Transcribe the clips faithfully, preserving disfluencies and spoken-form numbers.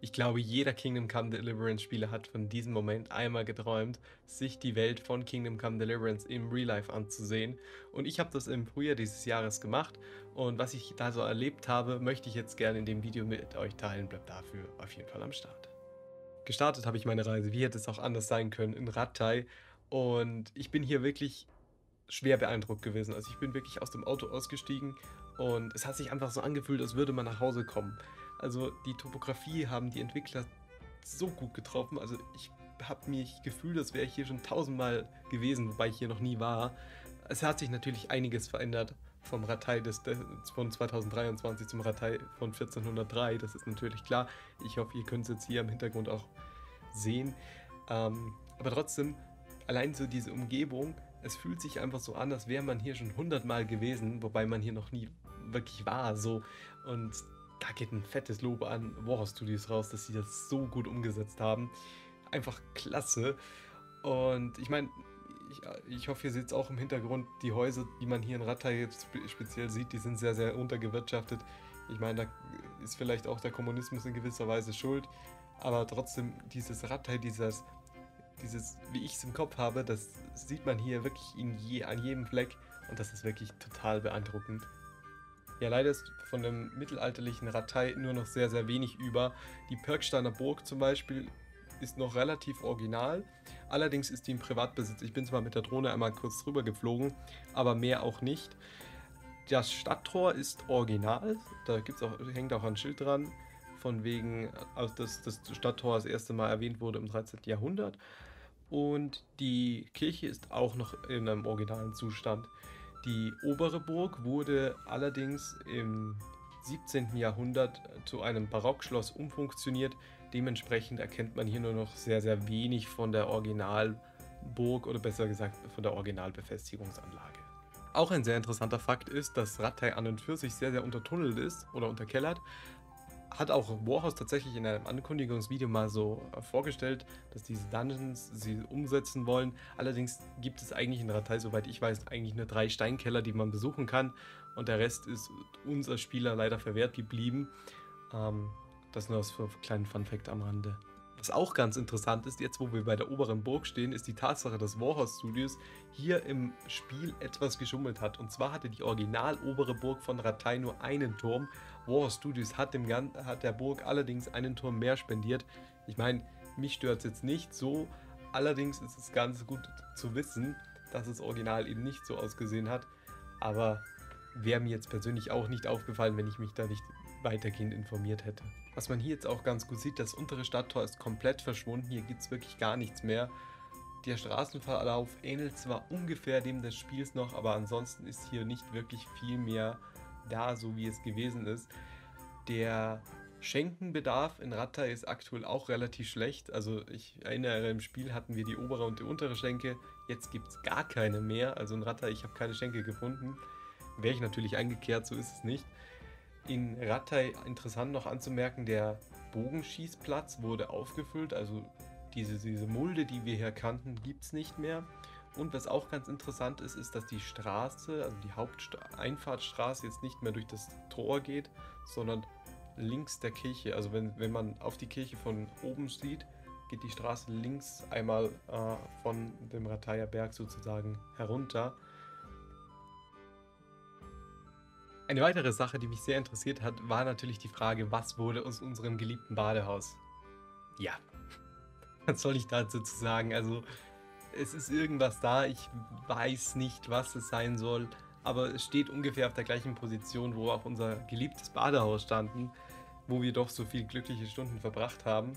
Ich glaube, jeder Kingdom Come Deliverance Spieler hat von diesem Moment einmal geträumt, sich die Welt von Kingdom Come Deliverance im Real Life anzusehen. Und ich habe das im Frühjahr dieses Jahres gemacht. Und was ich da so erlebt habe, möchte ich jetzt gerne in dem Video mit euch teilen. Bleibt dafür auf jeden Fall am Start. Gestartet habe ich meine Reise, wie hätte es auch anders sein können, in Rattay. Und ich bin hier wirklich schwer beeindruckt gewesen. Also ich bin wirklich aus dem Auto ausgestiegen und es hat sich einfach so angefühlt, als würde man nach Hause kommen. Also die Topografie haben die Entwickler so gut getroffen. Also ich habe mich gefühlt, als wäre ich hier schon tausendmal gewesen, wobei ich hier noch nie war. Es hat sich natürlich einiges verändert vom Rattay des, des, von zweitausenddreiundzwanzig zum Rattay von vierzehnhundertdrei. Das ist natürlich klar. Ich hoffe, ihr könnt es jetzt hier im Hintergrund auch sehen. Ähm, aber trotzdem, allein so diese Umgebung, es fühlt sich einfach so an, als wäre man hier schon hundertmal gewesen, wobei man hier noch nie wirklich war. So. Und da geht ein fettes Lob an Warhorse Studios raus, dass sie das so gut umgesetzt haben. Einfach klasse. Und ich meine, ich, ich hoffe, ihr seht es auch im Hintergrund, die Häuser, die man hier in Rattay jetzt speziell sieht, die sind sehr, sehr untergewirtschaftet. Ich meine, da ist vielleicht auch der Kommunismus in gewisser Weise schuld, aber trotzdem dieses Rattay, dieses, dieses wie ich es im Kopf habe, das sieht man hier wirklich in je, an jedem Fleck und das ist wirklich total beeindruckend. Ja, leider ist von dem mittelalterlichen Rattay nur noch sehr, sehr wenig über. Die Pirksteiner Burg zum Beispiel ist noch relativ original, allerdings ist die im Privatbesitz. Ich bin zwar mit der Drohne einmal kurz drüber geflogen, aber mehr auch nicht. Das Stadttor ist original, da gibt's auch, hängt auch ein Schild dran, von wegen, also dass das Stadttor das erste Mal erwähnt wurde im dreizehnten Jahrhundert. Und die Kirche ist auch noch in einem originalen Zustand. Die obere Burg wurde allerdings im siebzehnten Jahrhundert zu einem Barockschloss umfunktioniert. Dementsprechend erkennt man hier nur noch sehr, sehr wenig von der Originalburg oder besser gesagt von der Originalbefestigungsanlage. Auch ein sehr interessanter Fakt ist, dass Rattay an und für sich sehr, sehr untertunnelt ist oder unterkellert. Hat auch Warhorse tatsächlich in einem Ankündigungsvideo mal so vorgestellt, dass diese Dungeons sie umsetzen wollen. Allerdings gibt es eigentlich in Rattay, soweit ich weiß, eigentlich nur drei Steinkeller, die man besuchen kann. Und der Rest ist uns als Spieler leider verwehrt geblieben. Ähm, das nur als kleinen Funfact am Rande. Was auch ganz interessant ist, jetzt wo wir bei der oberen Burg stehen, ist die Tatsache, dass Warhorse Studios hier im Spiel etwas geschummelt hat. Und zwar hatte die original obere Burg von Rattay nur einen Turm. Warhorse Studios hat, dem Gan hat der Burg allerdings einen Turm mehr spendiert. Ich meine, mich stört es jetzt nicht so, allerdings ist es ganz gut zu wissen, dass das Original eben nicht so ausgesehen hat. Aber wäre mir jetzt persönlich auch nicht aufgefallen, wenn ich mich da nicht weitergehend informiert hätte. Was man hier jetzt auch ganz gut sieht, das untere Stadttor ist komplett verschwunden, hier gibt es wirklich gar nichts mehr. Der Straßenverlauf ähnelt zwar ungefähr dem des Spiels noch, aber ansonsten ist hier nicht wirklich viel mehr da, so wie es gewesen ist. Der Schenkenbedarf in Rattay ist aktuell auch relativ schlecht, also ich erinnere, im Spiel hatten wir die obere und die untere Schenke, jetzt gibt es gar keine mehr, also in Rattay, ich habe keine Schenke gefunden. Wäre ich natürlich eingekehrt, so ist es nicht. In Rattay interessant noch anzumerken, der Bogenschießplatz wurde aufgefüllt, also diese, diese Mulde, die wir hier kannten, gibt es nicht mehr. Und was auch ganz interessant ist, ist, dass die Straße, also die Haupteinfahrtsstraße jetzt nicht mehr durch das Tor geht, sondern links der Kirche. Also wenn, wenn man auf die Kirche von oben sieht, geht die Straße links einmal äh, von dem Rattayer Berg sozusagen herunter. Eine weitere Sache, die mich sehr interessiert hat, war natürlich die Frage, was wurde aus unserem geliebten Badehaus? Ja, was soll ich dazu sagen? Also, es ist irgendwas da, ich weiß nicht, was es sein soll, aber es steht ungefähr auf der gleichen Position, wo auch unser geliebtes Badehaus standen, wo wir doch so viele glückliche Stunden verbracht haben.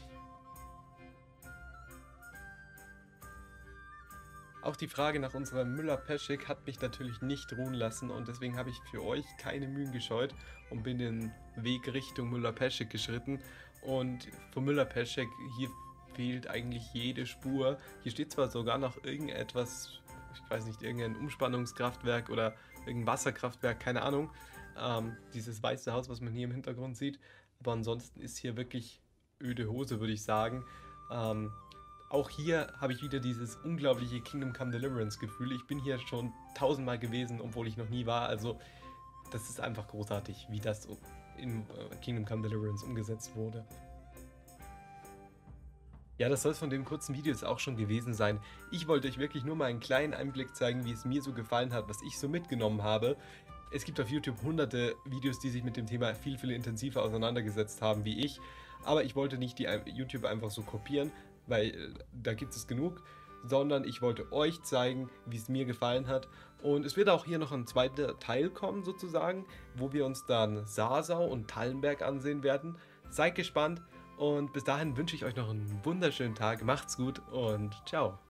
Auch die Frage nach unserem Müller-Peschek hat mich natürlich nicht ruhen lassen und deswegen habe ich für euch keine Mühen gescheut und bin den Weg Richtung Müller-Peschek geschritten. Und vom Müller-Peschek, hier fehlt eigentlich jede Spur. Hier steht zwar sogar noch irgendetwas, ich weiß nicht, irgendein Umspannungskraftwerk oder irgendein Wasserkraftwerk, keine Ahnung. Ähm, dieses weiße Haus, was man hier im Hintergrund sieht. Aber ansonsten ist hier wirklich öde Hose, würde ich sagen. Ähm, Auch hier habe ich wieder dieses unglaubliche Kingdom Come Deliverance Gefühl. Ich bin hier schon tausendmal gewesen, obwohl ich noch nie war. Also das ist einfach großartig, wie das in Kingdom Come Deliverance umgesetzt wurde. Ja, das soll es von dem kurzen Video jetzt auch schon gewesen sein. Ich wollte euch wirklich nur mal einen kleinen Einblick zeigen, wie es mir so gefallen hat, was ich so mitgenommen habe. Es gibt auf YouTube hunderte Videos, die sich mit dem Thema viel, viel intensiver auseinandergesetzt haben wie ich. Aber ich wollte nicht die YouTube einfach so kopieren, weil äh, da gibt es genug, sondern ich wollte euch zeigen, wie es mir gefallen hat. Und es wird auch hier noch ein zweiter Teil kommen sozusagen, wo wir uns dann Sarsau und Tallenberg ansehen werden. Seid gespannt und bis dahin wünsche ich euch noch einen wunderschönen Tag. Macht's gut und ciao.